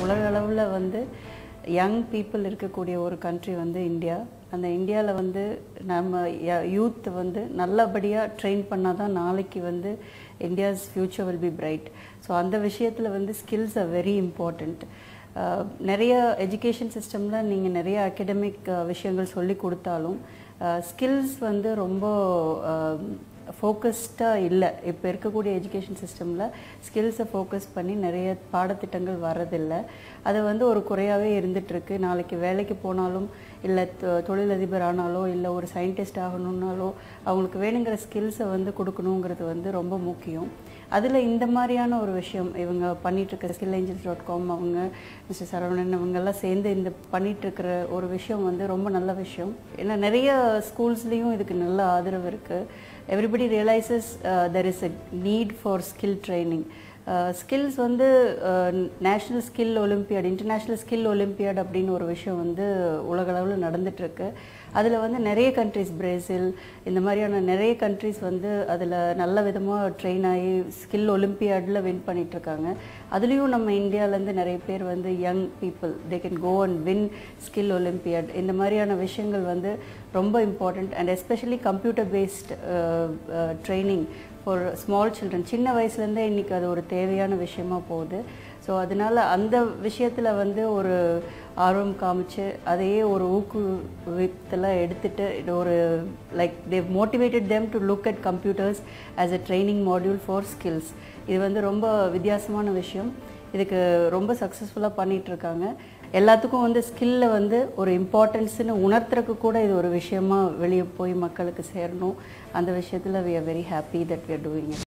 உலக அளவில் வந்து யங் பீப்புள் இருக்கக்கூடிய ஒரு கண்ட்ரி வந்து இந்தியா. அந்த இந்தியாவில் வந்து நம்ம யூத் வந்து நல்லபடியாக ட்ரெயின் பண்ணால் தான் நாளைக்கு வந்து India's future will be bright. So அந்த விஷயத்தில் வந்து ஸ்கில்ஸ் ஆர் வெரி இம்பார்ட்டண்ட். நிறைய எஜுகேஷன் சிஸ்டமில் நீங்கள் நிறைய அகடமிக் விஷயங்கள் சொல்லி கொடுத்தாலும் ஸ்கில்ஸ் வந்து ரொம்ப ஃபோக்கஸ்டாக இல்லை. இப்போ இருக்கக்கூடிய எஜுகேஷன் சிஸ்டமில் ஸ்கில்ஸை ஃபோக்கஸ் பண்ணி நிறைய பாடத்திட்டங்கள் வர்றதில்லை. அது வந்து ஒரு குறையாகவே இருந்துகிட்ருக்கு. நாளைக்கு வேலைக்கு போனாலும் இல்லை தொழிலதிபர் ஆனாலோ இல்லை ஒரு சயின்டிஸ்ட் ஆகணுன்னாலோ அவங்களுக்கு வேணுங்கிற ஸ்கில்ஸை வந்து கொடுக்கணுங்கிறது வந்து ரொம்ப முக்கியம். அதில் இந்த மாதிரியான ஒரு விஷயம் இவங்க பண்ணிகிட்ருக்க skillangels.com அவங்க மிஸ்டர் சரவணன் அவங்கெல்லாம் சேர்ந்து இந்த பண்ணிகிட்ருக்கிற ஒரு விஷயம் வந்து ரொம்ப நல்ல விஷயம். ஏன்னா நிறைய ஸ்கூல்ஸ்லேயும் இதுக்கு நல்ல ஆதரவு இருக்குது. Everybody realises there is a need for skill training. Skills வந்து national skill olympiad, international skill olympiad அப்படின்னு ஒரு விஷயம் வந்து உலகளவில் நடந்துகிட்ருக்கு. அதில் வந்து நிறைய கண்ட்ரிஸ், பிரேசில் இந்த மாதிரியான நிறைய கண்ட்ரிஸ் வந்து அதில் நல்ல விதமாக ட்ரெயின் ஆகி ஸ்கில் ஒலிம்பியாடில் வின் பண்ணிகிட்ருக்காங்க. அதுலேயும் நம்ம இந்தியாவிலேருந்து நிறைய பேர் வந்து young people they can go and win skill olympiad. இந்த மாதிரியான விஷயங்கள் வந்து ரொம்ப important. And especially computer based training for small children. சின்ன வயசுலேருந்தே இன்றைக்கி அது ஒரு தேவையான விஷயமா போகுது. ஸோ அதனால் அந்த விஷயத்தில் வந்து ஒரு ஆர்வம் காமிச்சு அதையே ஒரு ஊக்குவித்தெல்லாம் எடுத்துகிட்டு இது ஒரு like they've motivated them to look at computers as a training module for skills. இது வந்து ரொம்ப வித்தியாசமான விஷயம். இதுக்கு ரொம்ப சக்ஸஸ்ஃபுல்லாக பண்ணிகிட்ருக்காங்க. எல்லாத்துக்கும் வந்து ஸ்கில்ல வந்து ஒரு இம்பார்ட்டன்ஸ்னு உணர்த்துறதுக்கு கூட இது ஒரு விஷயமா வெளியே போய் மக்களுக்கு சேரணும். அந்த விஷயத்தில் we are very happy that we are doing it.